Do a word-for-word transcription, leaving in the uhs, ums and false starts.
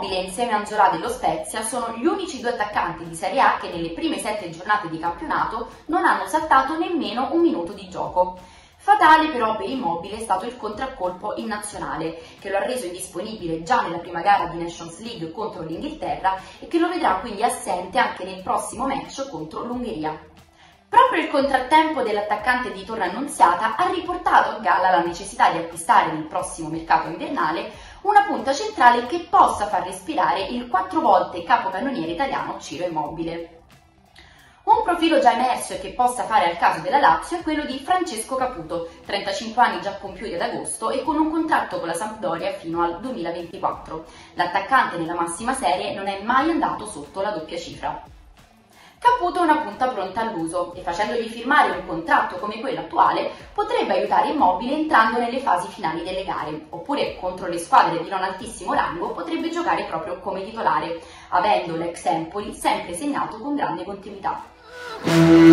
Immobile insieme a Anzolà dello Spezia sono gli unici due attaccanti di Serie A che nelle prime sette giornate di campionato non hanno saltato nemmeno un minuto di gioco. Fatale però per Immobile è stato il contraccolpo in nazionale, che lo ha reso indisponibile già nella prima gara di Nations League contro l'Inghilterra e che lo vedrà quindi assente anche nel prossimo match contro l'Ungheria. Proprio il contrattempo dell'attaccante di Torre Annunziata ha riportato a galla la necessità di acquistare nel prossimo mercato invernale una punta centrale che possa far respirare il quattro volte capocannoniere italiano Ciro Immobile. Un profilo già emerso e che possa fare al caso della Lazio è quello di Francesco Caputo, trentacinque anni già compiuti ad agosto e con un contratto con la Sampdoria fino al duemilaventiquattro. L'attaccante nella massima serie non è mai andato sotto la doppia cifra. Caputo è una punta pronta all'uso e facendogli firmare un contratto come quello attuale potrebbe aiutare Immobile entrando nelle fasi finali delle gare, oppure contro le squadre di non altissimo rango potrebbe giocare proprio come titolare, avendo l'ex Empoli sempre segnato con grande continuità.